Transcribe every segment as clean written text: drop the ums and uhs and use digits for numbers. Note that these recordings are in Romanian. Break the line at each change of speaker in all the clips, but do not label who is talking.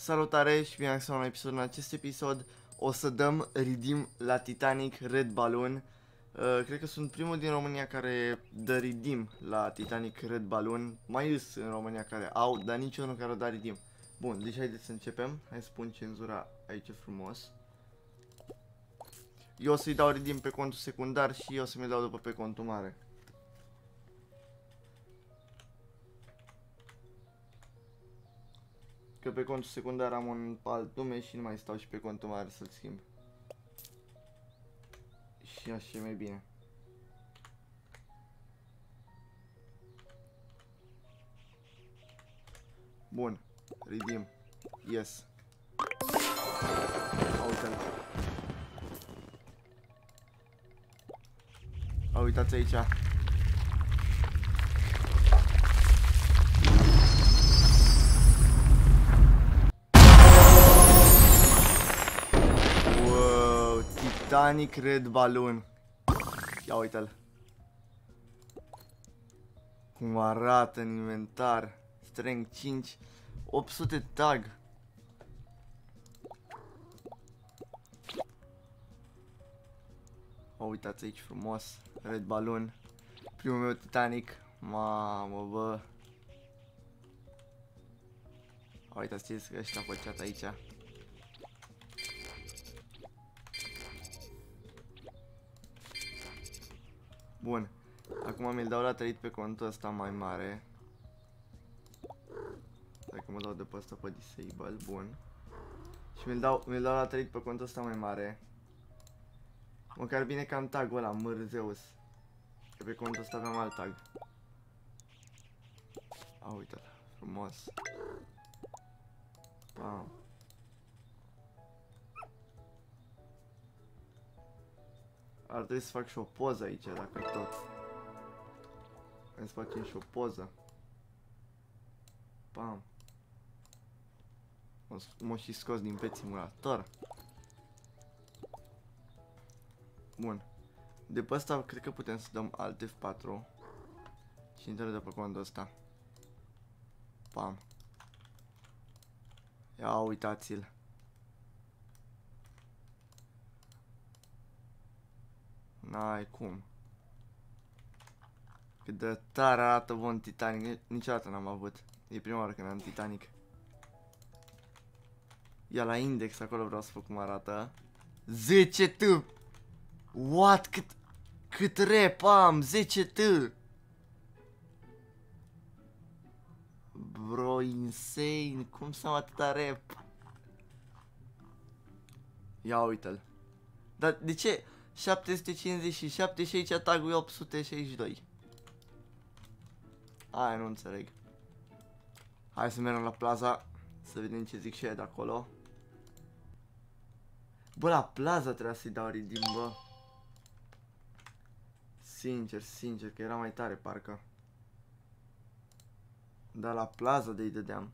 Salutare și bine ați venit la un episod. În acest episod o să dăm redeem la Titanic Red Balloon. Cred că sunt primul din România care dă redeem la Titanic Red Balloon. Mai îs în România care au, dar niciunul care o da redeem. Bun, deci haideți să începem. Hai să pun cenzura aici frumos. Eu o să-i dau redeem pe contul secundar și eu o să mi-l dau după pe contul mare. Că pe contul secundar am un alt nume și nu mai stau și pe contul mare să-l schimb. Și așa e mai bine. Bun. Redeem. Yes. Uite-l. Uitați aici. Wow, Titanic Red Balloon. Ia uite-l. Cum arată în inventar. Strength 5, 800 tag. Uitați aici frumos. Red Balloon. Primul meu Titanic. Mamă, bă. Uitați ce că ăștia făceat aici. Bun. Acum mi-l dau la trăit pe contul ăsta mai mare. Dacă mă dau de pe ăsta pe disable, bun. Și mi-l dau la trăit pe contul ăsta mai mare. Măcar bine că am tag-ul ăla, Mărzeus. Că pe contul ăsta aveam alt tag. Uite-l, frumos. Bam. Ar trebui să fac și o poză aici, dacă tot. Hai să facem și o poză. Bam. M-o și scos din Pet Simulator. Bun. De pe ăsta cred că putem să dăm alt F4. Și intră de pe contul ăsta. Bam. Ia uitați-l. N-ai cum. Cât de tare arată bun Titanic. Niciodată n-am avut. E prima oară când am Titanic. Ia la index acolo vreau să fac cum arată. 10 T. What? Cât rep am? 10 T. Bro, insane. Cum să am atâta rep? Ia uite-l. Dar de ce? 757 și aici tag-ul e 862. Aia nu înțeleg. Hai să mergem la plaza. Să vedem ce zic și ea de acolo. Bă, la plaza trebuia să-i dau redeem, bă. Sincer, că era mai tare, parcă. Dar la plaza de-i dădeam.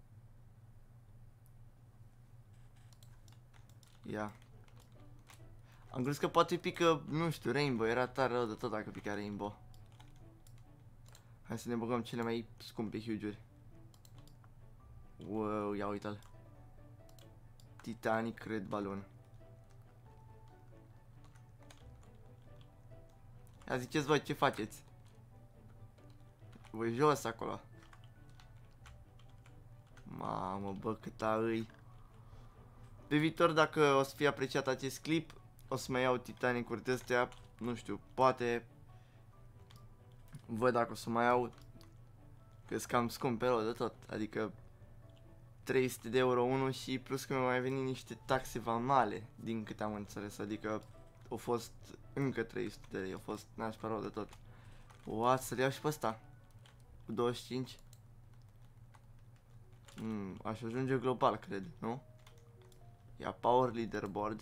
Ia. Am crezut că poate pică, nu știu, Rainbow. Era tare rău de tot dacă pica Rainbow. Hai să ne băgăm cele mai scumpe huge-uri. Wow, ia uite-l. Titanic Red Balloon. Ia ziceți voi ce faceți. Voi jos acolo. Mamă, bă, câta îi. Pe viitor, dacă o să fie apreciat acest clip, o să mai iau Titanic-uri de astea. Nu știu, poate. Văd dacă o să mai iau. Că-s cam scump pe rău de tot. Adică 300 de euro unul și plus că mi-au mai venit niște taxe vamale, din câte am înțeles. Adică au fost încă 300 de lei, au fost nașpa rău de tot. What, să-l iau și pe ăsta cu 25. Aș ajunge global, cred, nu? Ia Power Leaderboard.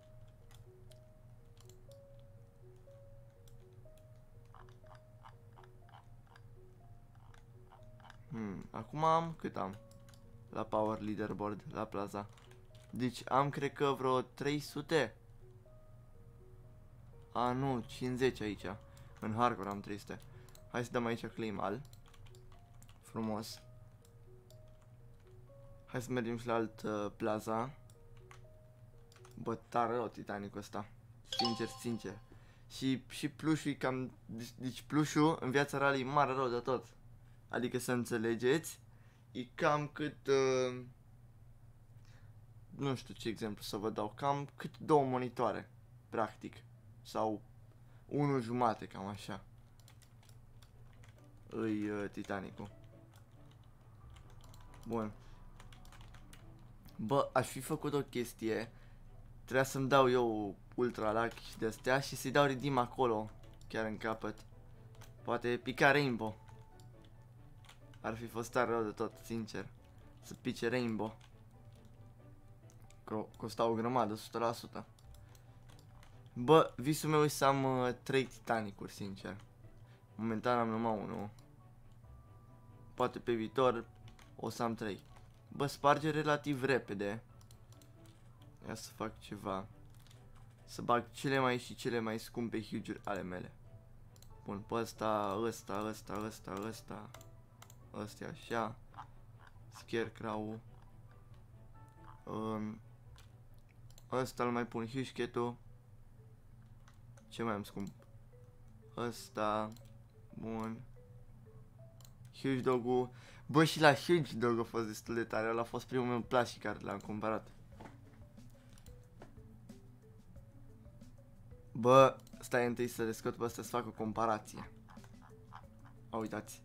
Acum am, cât am? La Power Leaderboard, la plaza. Deci am, cred că vreo 300. A, nu, 50 aici. În hardcore am 300. Hai să dăm aici claim all. Frumos. Hai să mergem și la alt plaza. Bă, tare rău Titanicul ăsta. Sincer, sincer. Și plușul e cam... Deci plușul în viața reală e mare rău de tot. Adică să înțelegeți, e cam cât... nu știu ce exemplu să vă dau. Cam cât 2 monitoare, practic. Sau 1,5, cam așa. Îi Titanicul. Bun. Bă, aș fi făcut o chestie. Trebuia să-mi dau eu ultra lac și de-astea și să-i dau redeem acolo, chiar în capăt. Poate pica Rainbow. Ar fi fost tare rău de tot, sincer. Să pice Rainbow. Costa o grămadă, 100%. Bă, visul meu e să am 3 Titanicuri, sincer. Momentan am numai 1. Poate pe viitor o să am 3. Bă, sparge relativ repede. Ia să fac ceva. Să bag cele mai scumpe huge-uri ale mele. Bun, pe ăsta. Ăsta așa. Scarecrow-ul. Ăsta îl mai pun huge cat-ul. Ce mai am scump? Ăsta. Bun. Huge dog-ul. Bă, și la huge dog a fost destul de tare. Ăla a fost primul meu plushie care l-am cumpărat. Bă, stai întâi să le scot pe ăsta să fac o comparație. A, uitați.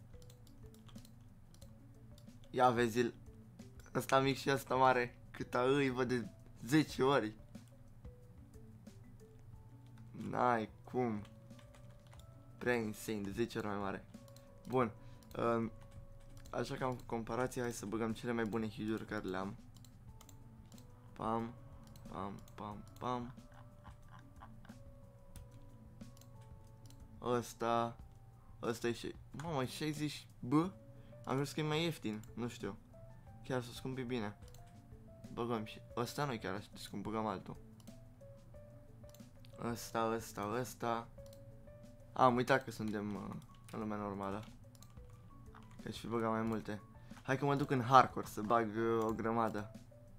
Ia vezi-l. Ăsta mic și ăsta mare. Cât îi văd de 10 ori. N-ai cum. Prea insane, de 10 ori mai mare. Bun. Așa că am comparație, hai să băgăm cele mai bune huge-uri care le am. Pam. Pam, pam, pam. Ăsta e și... Mamă, 60... Bă? Am crezut că e mai ieftin, nu știu. Chiar să scumpi bine. Băgăm și... Ăsta nu-i chiar așa de scump, băgăm altul. Ăsta. Am uitat că suntem în lumea normală. Că aș fi băgat mai multe. Hai că mă duc în hardcore să bag o grămadă.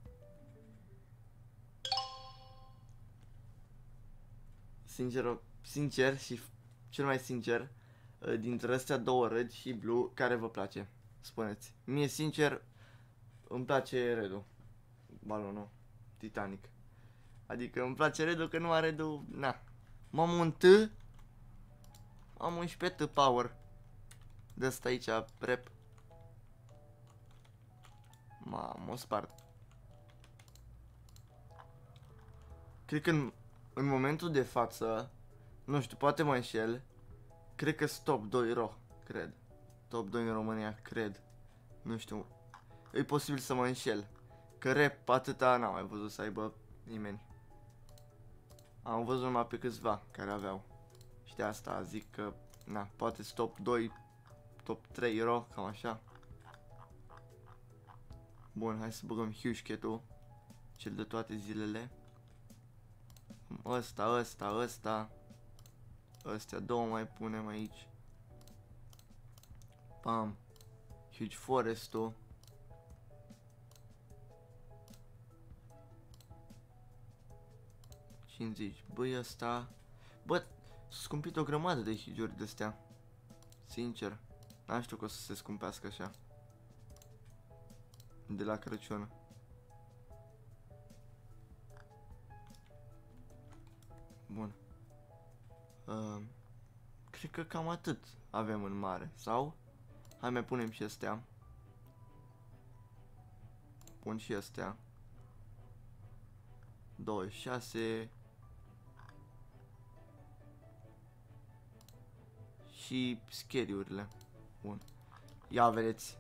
Sincer și cel mai sincer, dintre astea două, Red și Blue, care vă place? Spuneți. Mie sincer îmi place Red-ul. Balonul Titanic. Adică îmi place Red-ul, că numai Red-ul, na. M-am un T. Am 11 T power. De asta aici, prep. M-o spart. Cred că în momentul de față, nu știu, poate mă înșel, cred că top 2 ro, cred. Top 2 în România, cred. Nu știu. E posibil să mă înșel. Că rap atâta n-am mai văzut să aibă nimeni. Am văzut numai pe câțiva care aveau. Și de asta zic că, na, poate top 2, top 3 ro, cam așa. Bun, hai să băgăm huge cat-ul. Cel de toate zilele. Ăsta. Astea două mai punem aici. Pam. Huge forest-ul. Ce-mi zici? Băi, ăsta... Bă, s-a scumpit o grămadă de huge-uri de-astea. Sincer. N-am știu că o să se scumpească așa. De la Crăciun. Bun. Cred că cam atât avem în mare, sau? Hai mai punem și astea. Pun și astea. 26. Și scary-urile. Bun. Ia vedeți.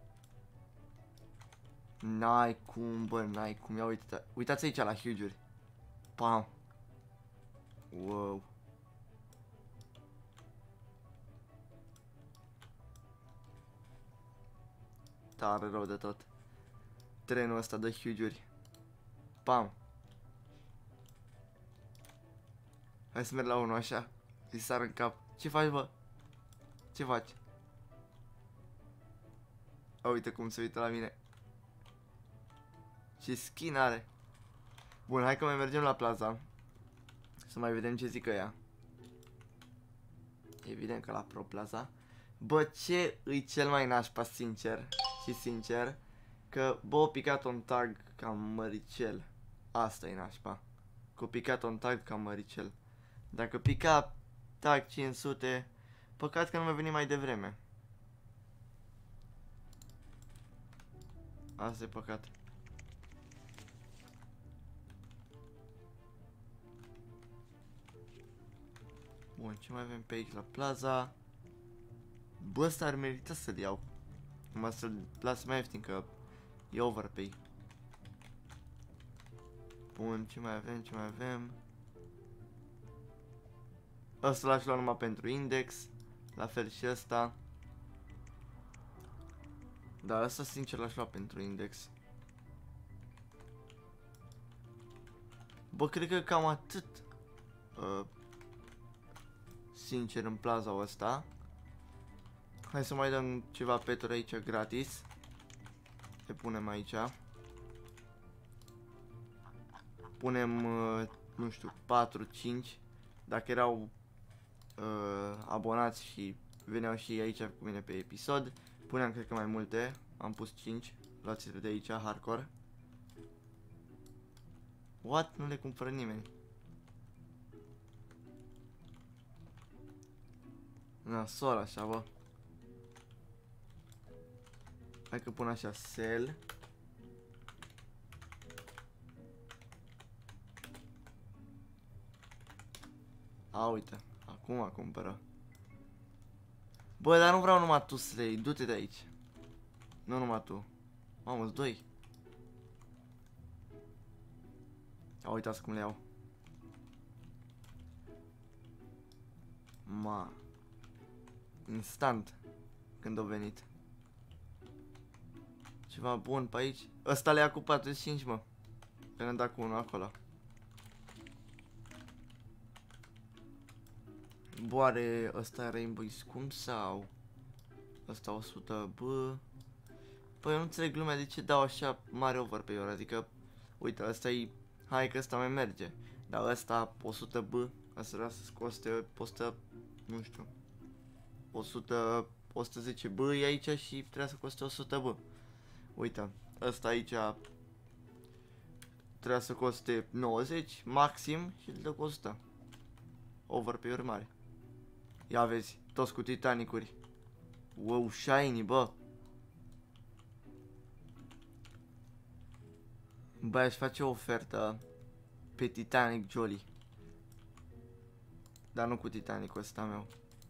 N-ai cum, bă, n-ai cum. Ia uitați aici la huge-uri. Pam. Wow. Tare rău de tot. Trenul ăsta de huge-uri. Pam. Hai să merg la unul așa. Îi sar în cap. Ce faci, bă? Ce faci? A, uite cum se uită la mine. Ce skin are. Bun, hai că mai mergem la plaza. Să mai vedem ce zic ăia. Evident că la Pro Plaza. Bă, ce îi cel mai nașpa, sincer și sincer, că bă, o picat un tag ca măricel. Asta e nașpa. Că o picat un tag ca măricel. Dacă pica tag 500, păcat că nu mi-a venit mai devreme. Asta e păcat. Bun, ce mai avem pe aici la plaza? Bă, ăsta ar merita să-l iau. Numai să-l las mai ieftin, că e overpay. Bun, ce mai avem, ce mai avem? Ăsta l-aș lua numai pentru index. La fel și ăsta. Da, ăsta sincer l-aș lua pentru index. Bă, cred că cam atât. Sincer, în plaza asta. Hai să mai dăm ceva peturi aici gratis. Le punem aici. Punem, nu știu, 4-5. Dacă erau abonați și veneau și aici cu mine pe episod, puneam cred că mai multe. Am pus 5. Luați-le de aici, hardcore. What? Nu le cumpără nimeni. Nasol așa, bă. Hai că pun așa sell. A, uite. Acum cumpără. Bă, dar nu vreau numai tu, Slay. Du-te de aici. Nu numai tu. Mamă-s doi. A, uitați cum le iau. Ma. Instant. Când au venit. Ceva bun pe aici. Ăsta le ia cu 45, mă. Că ne-am dat cu unul acolo. Boare ăsta Rainbow scump sau? Ăsta 100, bă. Păi eu nu înțeleg lumea de ce dau așa mare overpay-uri. Adică, uite, ăsta e. Hai că ăsta mai merge. Dar ăsta 100, bă. Asta vrea să coste 100, nu știu, 100, 110 bă e aici și trebuie să coste 100 bă. Uite, ăsta aici trebuie să coste 90 maxim și îl dă cu 100. Overpay-uri mari. Ia vezi, toți cu Titanic-uri. Wow, shiny, bă. Bă, aș face o ofertă pe Titanic Jolly. Dar nu cu Titanic-ul ăsta meu.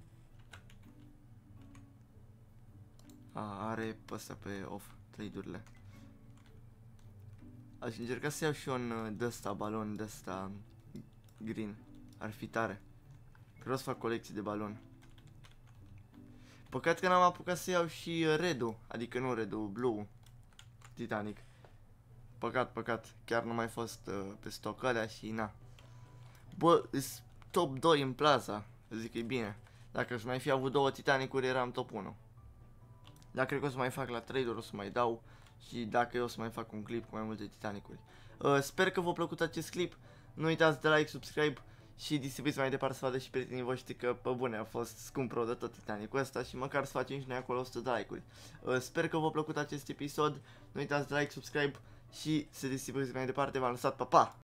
A, are pe ăsta pe off trade-urile. Aș încerca să iau și un de-ăsta, balon de-ăsta green. Ar fi tare. Vreau să fac colecții de balon. Păcat că n-am apucat să iau și red-ul. Adică nu red-ul, blue Titanic. Păcat, păcat. Chiar nu mai fost pe stoc alea și na. Bă, îs top 2 în plaza. Zic că e bine. Dacă aș mai fi avut 2 Titanic-uri, eram top 1. Dar cred că o să mai fac la trade-uri, o să mai dau. Și dacă eu o să mai fac un clip cu mai multe Titanic-uri. Sper că v-a plăcut acest clip. Nu uitați de like, subscribe și distribuiți mai departe să vadă și prietenii voștri că, pe bune, a fost scump rău de tot Titanic-ul ăsta și măcar să facem și noi acolo 100 de like-uri. Sper că v-a plăcut acest episod. Nu uitați de like, subscribe și să distribuiți mai departe. V-am lăsat, pa, pa!